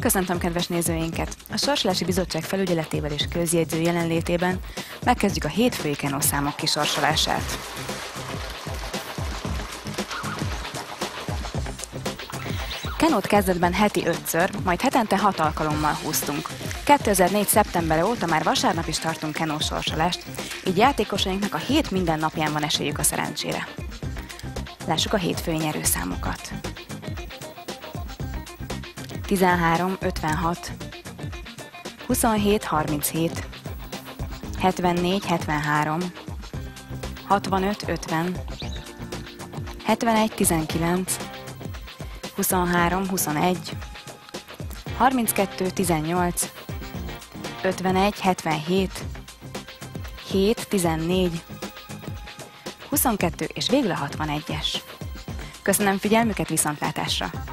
Köszöntöm kedves nézőinket! A Sorsolási Bizottság felügyeletével és közjegyző jelenlétében megkezdjük a hétfői kenószámok kisorsolását. Kenót kezdetben heti 5-ször, majd hetente 6 alkalommal húztunk. 2004. szeptembere óta már vasárnap is tartunk kenósorsolást, így játékosainknak a hét minden napján van esélyük a szerencsére. Lássuk a hétfői nyerőszámokat. 13, 56, 27, 37, 74, 73, 65, 50, 71, 19, 23, 21, 32, 18, 51, 77, 7, 14, 22 és végül a 61-es. Köszönöm figyelmüket, viszontlátásra!